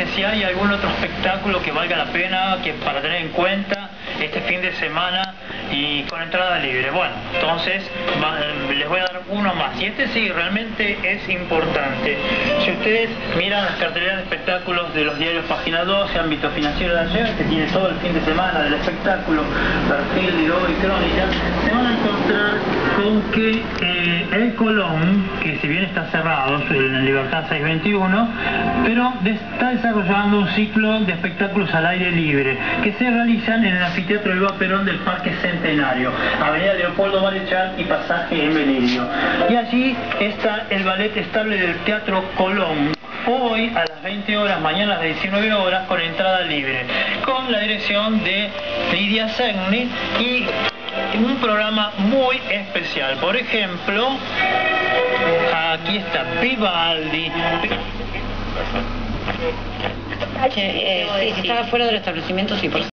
dice si hay algún otro espectáculo que valga la pena, que para tener en cuenta este fin de semana y con entrada libre. Bueno, entonces les voy a dar uno más, y este sí realmente es importante. Si ustedes miran las carteleras de espectáculos de los diarios Página 12, Ámbito Financiero de ayer, que tiene todo el fin de semana del espectáculo, Perfil, Dido y Crónica, se van a encontrar con que el Colón, que si bien está cerrado en Libertad 621, pero está desarrollando un ciclo de espectáculos al aire libre que se realizan en el anfiteatro Elba Perón del Parque Centenario, Avenida Leopoldo Marechal y Pasaje Emelidio. Y allí está el ballet estable del Teatro Colón, hoy a las 20 horas, mañana a las 19 horas, con entrada libre, con la dirección de Lidia Segni y un programa muy especial. Por ejemplo, aquí está Vivaldi. Si estaba fuera del establecimiento, sí, por